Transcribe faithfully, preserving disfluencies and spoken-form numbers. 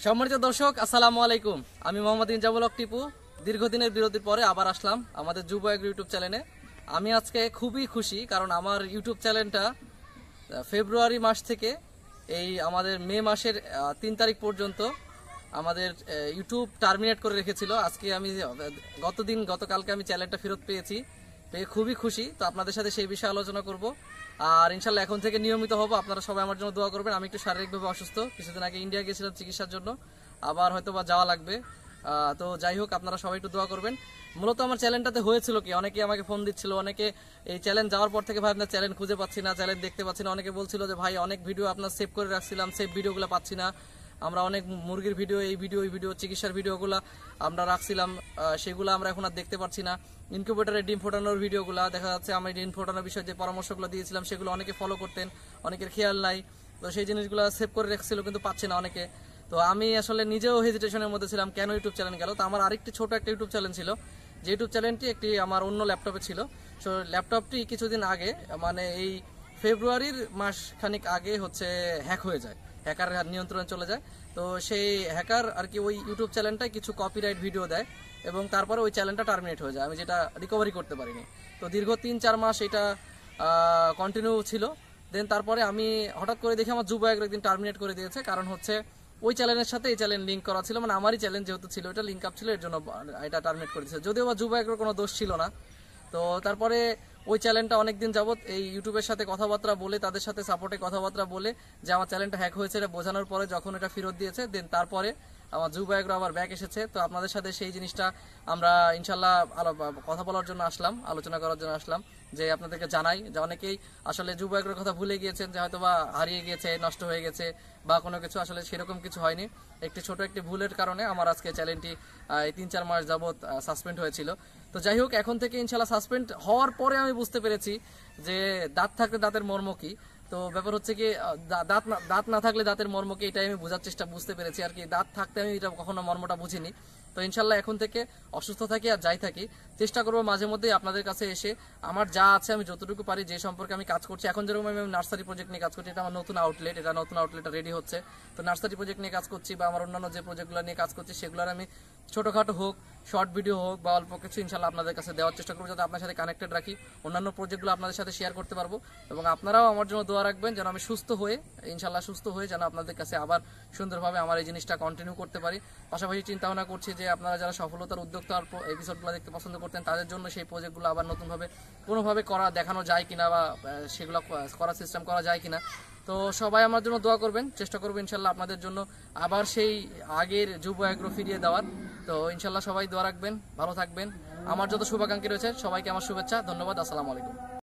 সম্মানিত দর্শক, আসসালামু আলাইকুম। আমি মোহাম্মদ ইনজামুল হক টিপু দীর্ঘদিনের বিরতির পরে আবার আসলাম আমাদের যুব এগ্রো ইউটিউব চ্যানেলে। আমি আজকে খুবই খুশি, কারণ আমার ইউটিউব চ্যানেলটা ফেব্রুয়ারি মাস থেকে এই আমাদের মে মাসের তিন তারিখ পর্যন্ত আমাদের ইউটিউব টার্মিনেট করে রেখেছিল। আজকে আমি গতদিন গতকালকে আমি চ্যানেলটা ফেরত পেয়েছি, পেয়ে খুবই খুশি। তো আপনাদের সাথে সেই বিষয়ে আলোচনা করব, আর ইনশাল্লাহ এখন থেকে নিয়মিত হবো। আপনারা সবাই আমার জন্য দোয়া করবেন। আমি একটু শারীরিকভাবে অসুস্থ, কিছুদিন আগে ইন্ডিয়া গেছিলাম চিকিৎসার জন্য, আবার হয়তো বা যাওয়া লাগবে। তো যাই হোক, আপনারা সবাই একটু দোয়া করবেন। মূলত আমার চ্যানেলটাতে হয়েছিল কি, অনেকে আমাকে ফোন দিচ্ছিল, অনেকে এই চ্যানেল যাওয়ার পর থেকে ভাই আপনার চ্যানেল খুঁজে পাচ্ছি না, চ্যানেল দেখতে পাচ্ছি না। অনেকে বলছিল যে ভাই অনেক ভিডিও আপনার সেভ করে রাখছিলাম, সেভ ভিডিওগুলো পাচ্ছি না। আমরা অনেক মুরগির ভিডিও, এই ভিডিও এই ভিডিও চিকিৎসার ভিডিওগুলো আমরা রাখছিলাম, সেগুলো আমরা এখন আর দেখতে পাচ্ছি না। ইনকিউবেটরে ডিম ফোটানোর ভিডিওগুলো দেখা যাচ্ছে, আমি ডিম ফোটানোর বিষয়ে যে পরামর্শগুলো দিয়েছিলাম সেগুলো অনেকে ফলো করতেন, অনেকের খেয়াল নাই। তো সেই জিনিসগুলো সেভ করে রাখছিল, কিন্তু পাচ্ছি না অনেকে। তো আমি আসলে নিজেও হেজিটেশনের মধ্যে ছিলাম, কেন ইউটিউব চ্যানেল গেল। তো আমার আরেকটি ছোট একটা ইউটিউব চ্যানেল ছিল, যে ইউটিউব চ্যানেলটি একটি আমার অন্য ল্যাপটপে ছিল। সো ল্যাপটপটি কিছুদিন আগে, মানে এই ফেব্রুয়ারির মাস খানিক আগে হচ্ছে হ্যাক হয়ে যায়, হ্যাকার নিয়ন্ত্রণে চলে যায়। তো সেই হ্যাকার আর কি ওই ইউটিউব চ্যানেলটায় কিছু কপিরাইট ভিডিও দেয়, এবং তারপরে ওই চ্যানেলটা টার্মিনেট হয়ে যায়, আমি যেটা রিকভারি করতে পারিনি। তো দীর্ঘ তিন চার মাস এটা কন্টিনিউ ছিল। দেন তারপরে আমি হঠাৎ করে দেখি আমার যুব একদিন টার্মিনেট করে দিয়েছে। কারণ হচ্ছে ওই চ্যানেলের সাথে এই চ্যানেল লিঙ্ক করা ছিল, মানে আমারই চ্যানেল যেহেতু ছিল, এটা লিঙ্ক আপ ছিল, এর জন্য এটা টার্মিনেট করে দিয়েছে। যদিও বা যুব একর কোনো দোষ ছিল না। তো তারপরে ওই চ্যানেলটা অনেকদিন যাবত এই ইউটিউবের সাথে কথাবার্তা বলে, তাদের সাথে সাপোর্টে কথাবার্তা বলে যে আমার চ্যানেলটা হ্যাক হয়েছে এটা বোঝানোর পরে যখন এটা ফেরত দিয়েছে, দেন তারপরে আমার যুব এগ্রো আবার ব্যাক এসেছে। তো আপনাদের সাথে সেই জিনিসটা আমরা ইনশাল্লাহ কথা বলার জন্য আসলাম, আলোচনা করার জন্য আসলাম, যে আপনাদেরকে জানাই যে অনেকেই আসলে যুব এগ্রোর কথা ভুলে গিয়েছেন, যে হয়তো বা হারিয়ে গিয়েছে, নষ্ট হয়ে গেছে বা কোনো কিছু। আসলে সেরকম কিছু হয়নি, একটি ছোট একটি ভুলের কারণে আমার আজকে চ্যানেলটি এই তিন চার মাস যাবত সাসপেন্ড হয়েছিল। তো যাই হোক, এখন থেকে ইনশাল্লাহ সাসপেন্ড হওয়ার পরে আমি বুঝতে পেরেছি যে দাঁত থাকলে দাঁতের মর্ম কি। তো ব্যাপার হচ্ছে কি, দাঁত না দাঁত না থাকলে দাঁতের মর্ম কি, এটাই আমি বোঝার চেষ্টা বুঝতে পেরেছি আর কি। দাঁত থাকতে আমি এটা কখনো মর্মটা বুঝিনি। তো ইনশাল্লাহ এখন থেকে অসুস্থ থাকি আর যাই থাকি, চেষ্টা করবো মাঝে মধ্যেই আপনাদের কাছে এসে আমার যা আছে, আমি যতটুকু পারি, যে সম্পর্কে আমি কাজ করছি। এখন যেরকম আমি নার্সারি প্রজেক্ট নিয়ে কাজ করছি, এটা আমার নতুন আউটলেট, এটা নতুন আউটলেটটা রেডি হচ্ছে। তো নার্সারি প্রজেক্ট নিয়ে কাজ করছি, বা আমার অন্যান্য যে প্রজেক্টগুলো নিয়ে কাজ করছি, সেগুলোর আমি ছোটখাটো হোক, শর্ট ভিডিও হোক বা অল্প কিছু ইনশাল্লাহ আপনাদের কাছে দেওয়ার চেষ্টা করবো, যাতে আপনার সাথে কানেক্টেড রাখি, অন্যান্য প্রজেক্টগুলো আপনাদের সাথে শেয়ার করতে পারবো। এবং আপনারাও আমার জন্য দোয়া রাখবেন যেন আমি সুস্থ হয়ে, ইনশাল্লাহ সুস্থ হয়ে যেন আপনাদের কাছে আবার সুন্দরভাবে আমার এই জিনিসটা কন্টিনিউ করতে পারি। পাশাপাশি চিন্তা ভাবনা করছি যে আপনারা যারা সফলতার উদ্যোক্তার এপিসোডগুলো দেখতে পছন্দ করতেন, তাদের জন্য সেই প্রজেক্টগুলো আবার নতুনভাবে কোনোভাবে করা দেখানো যায় কিনা, বা সেগুলো করার সিস্টেম করা যায় কিনা। তো সবাই আমার জন্য দোয়া করবেন, চেষ্টা করবো ইনশাল্লাহ আপনাদের জন্য আবার সেই আগের যুব এগ্রো ফিরিয়ে দেওয়ার। তো ইনশাল্লাহ সবাই দোয়া রাখবেন, ভালো থাকবেন। আমার যত শুভাকাঙ্ক্ষী রয়েছে সবাইকে আমার শুভেচ্ছা, ধন্যবাদ, আসসালামু আলাইকুম।